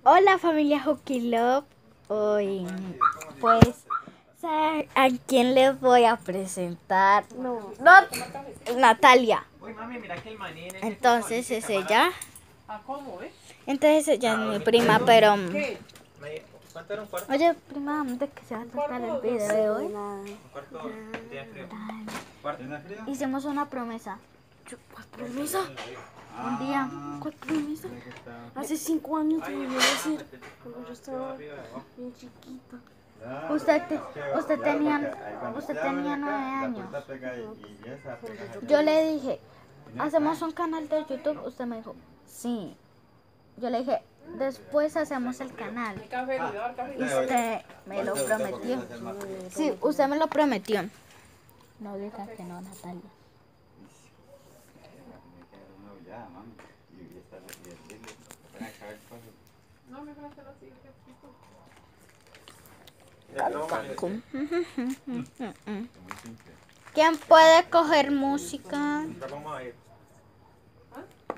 Hola familia Hooky Love. Hoy pues ¿a quién les voy a presentar? No, Natalia. Entonces es ella. Entonces ella es mi prima, pero oye prima, ¿de qué se va a tratar el video de hoy? Hicimos una promesa. ¿Cuál promesa? Un día. ¿Cuál promesa? Hace 5 años te voy a decir, cuando yo estaba bien chiquita. Usted tenía 9 años. Yo le dije, ¿hacemos un canal de YouTube? Usted me dijo, sí. Yo le dije, después hacemos el canal. Y usted me lo prometió. Sí, usted me lo prometió. No diga que no, Natalia. ¿Quién puede coger música?